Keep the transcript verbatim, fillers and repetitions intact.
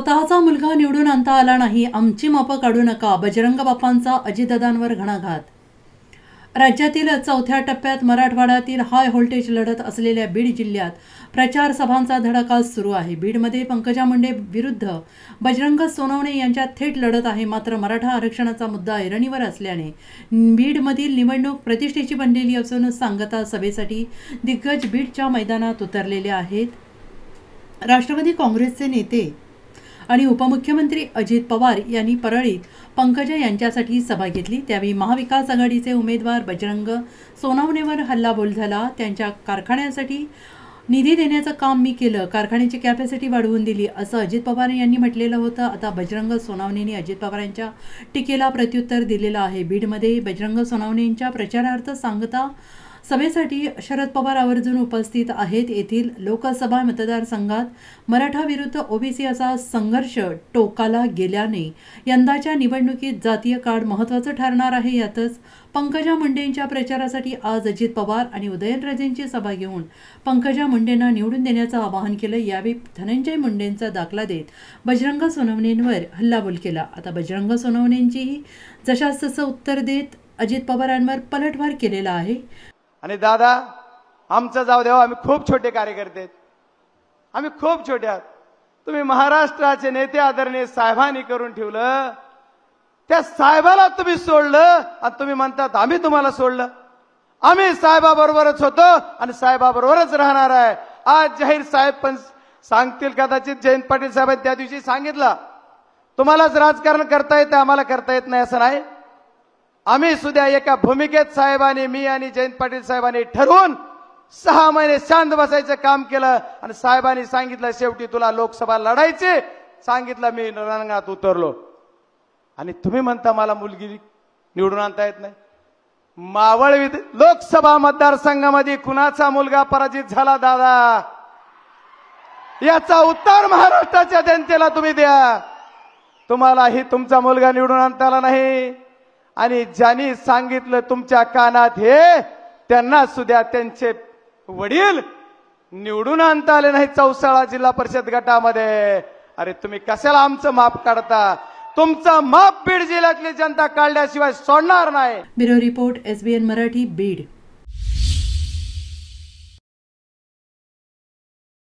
स्वतःचा मुलगा निवडून आणता आला नाही, आमची मापं काढू नका, बजरंग बाप्पांचा अजितदादांवर घणाघात. राज्यातील चौथ्या टप्प्यात मराठवाड्यातील हाय व्होल्टेज लढत असलेल्या बीड जिल्ह्यात प्रचार सभांचा धडाका सुरू आहे. बीडमध्ये पंकजा मुंडे विरुद्ध बजरंग सोनवणे यांच्यात थेट लढत आहे. मात्र मराठा आरक्षणाचा मुद्दा ऐरणीवर असल्याने बीडमधील निवडणूक प्रतिष्ठेची बनलेली असून सांगता सभेसाठी दिग्गज बीडच्या मैदानात उतरलेले आहेत. राष्ट्रवादी काँग्रेसचे नेते आणि उपमुख्यमंत्री अजित पवार यांनी परळीत पंकजा यांच्यासाठी सभा घेतली. त्यावेळी महाविकास आघाडीचे उमेदवार बजरंग सोनवणेवर हल्लाबोल झाला. त्यांच्या कारखान्यासाठी निधी देण्याचं काम मी केलं, कारखान्याची कॅपॅसिटी वाढवून दिली, असं अजित पवार यांनी म्हटलेलं होतं. आता बजरंग सोनवणेंनी अजित पवारांच्या टीकेला प्रत्युत्तर दिलेलं आहे. बीडमध्ये बजरंग सोनवणेंच्या प्रचारार्थ सांगता सभेसाठी शरद पवार आवर्जून उपस्थित आहेत. येथील लोकसभा मतदारसंघात मराठा विरुद्ध ओबीसी असा संघर्ष टोकाला गेल्याने यंदाच्या निवडणुकीत जातीय कार्ड महत्त्वाचं ठरणार आहे. यातच पंकजा मुंडेंच्या प्रचारासाठी आज अजित पवार आणि उदयनराजेंची सभा घेऊन पंकजा मुंडेंना निवडून देण्याचं आवाहन केलं. यावेळी धनंजय मुंडेंचा दाखला देत बजरंग सोनवणेंवर हल्लाबोल केला. आता बजरंग सोनवणेंचीही जशास तसं उत्तर देत अजित पवारांवर पलटवार केलेला आहे. आणि दादा आमचं जाऊ देवा, आम्ही खूप छोटे कार्यकर्ते, आम्ही खूप छोटे आहोत. तुम्ही महाराष्ट्राचे नेते आदरणीय साहेबांनी करून ठेवलं, त्या साहेबाला तुम्ही सोडलं आणि तुम्ही म्हणतात आम्ही तुम्हाला सोडलं. आम्ही साहेबाबरोबरच होतो आणि साहेबाबरोबरच राहणार आहे. आज जाहीर साहेब पण सांगतील, कदाचित जयंत पाटील साहेबांनी त्या दिवशी सांगितलं, तुम्हालाच राजकारण करता येतं, आम्हाला करता येत नाही असं नाही. आम्ही सुद्धा एका भूमिकेत साहेबांनी, मी आणि जयंत पाटील साहेबांनी ठरवून सहा महिने शांत बसायचं काम केलं आणि साहेबांनी सांगितलं शेवटी तुला लोकसभा लढायची, सांगितलं मी रणांगणात उतरलो. आणि तुम्ही म्हणता मला मुलगी निवडून आणता येत नाही. मावळ लोकसभा मतदारसंघामध्ये कुणाचा मुलगा पराजित झाला दादा, याचा उत्तर महाराष्ट्राच्या जनतेला तुम्ही द्या. तुम्हालाही तुमचा मुलगा निवडून आणता आला नाही आणि ज्यांनी सांगितलं तुमच्या कानात हे, त्यांना सुद्धा त्यांचे वडील निवडून आणता आले नाही चौसाळा जिल्हा परिषद गटामध्ये. अरे तुम्ही कशाला आमचं माप काढता? तुमचं माप बीड जिल्ह्यातली जनता काढल्याशिवाय सोडणार नाही. Bureau report, SBN Marathi, Beed.